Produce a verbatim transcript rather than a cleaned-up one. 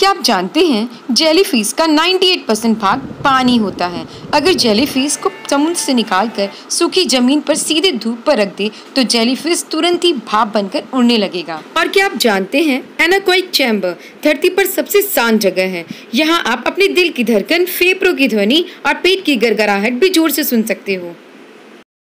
क्या आप जानते हैं जेलीफिश का अट्ठानवे परसेंट भाग पानी होता है। अगर जेलीफिश को समुद्र से निकालकर सूखी जमीन पर सीधे धूप पर रख दे तो जेलीफिश तुरंत ही भाप बनकर उड़ने लगेगा। और क्या आप जानते हैं एनाकोइक चैम्बर धरती पर सबसे शांत जगह है। यहाँ आप अपने दिल की धड़कन, फेफड़ों की ध्वनि और पेट की गड़गड़ाहट भी जोर से सुन सकते हो।